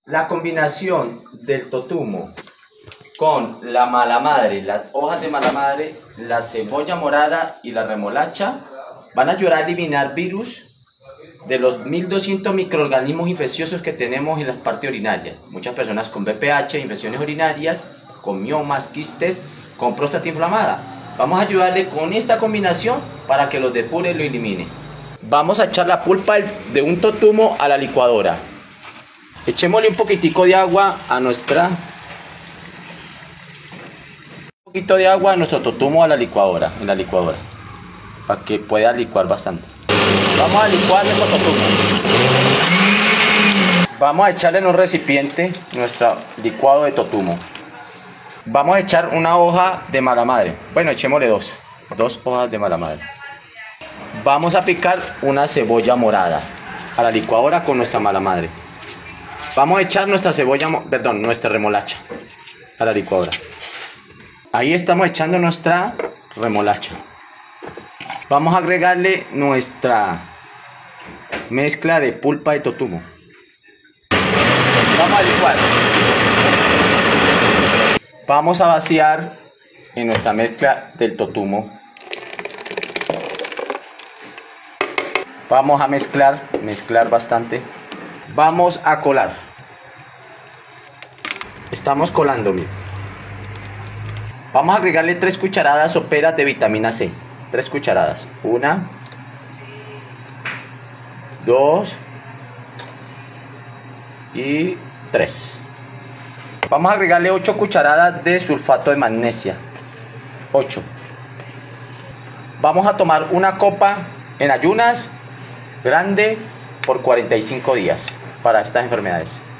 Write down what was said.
La combinación del totumo con la mala madre, las hojas de mala madre, la cebolla morada y la remolacha van a ayudar a eliminar virus de los 1200 microorganismos infecciosos que tenemos en las partes urinarias. Muchas personas con BPH, infecciones urinarias, con miomas, quistes, con próstata inflamada. Vamos a ayudarle con esta combinación para que los depure y lo elimine. Vamos a echar la pulpa de un totumo a la licuadora. Echémosle un poquitico de agua a nuestro totumo a la licuadora, para que pueda licuar bastante. Vamos a licuar nuestro totumo. Vamos a echarle en un recipiente nuestro licuado de totumo. Vamos a echar una hoja de mala madre. Bueno, echémosle dos hojas de mala madre. Vamos a picar una cebolla morada a la licuadora con nuestra mala madre. Vamos a echar nuestra remolacha a la licuadora. Ahí estamos echando nuestra remolacha. Vamos a agregarle nuestra mezcla de pulpa de totumo. Vamos a licuar. Vamos a vaciar en nuestra mezcla del totumo. Vamos a mezclar bastante. Vamos a colar. Estamos colando, miren. Vamos a agregarle 3 cucharadas soperas de vitamina C. 3 cucharadas. 1, 2 y 3. Vamos a agregarle 8 cucharadas de sulfato de magnesia. 8. Vamos a tomar una copa en ayunas grande por 45 días para estas enfermedades.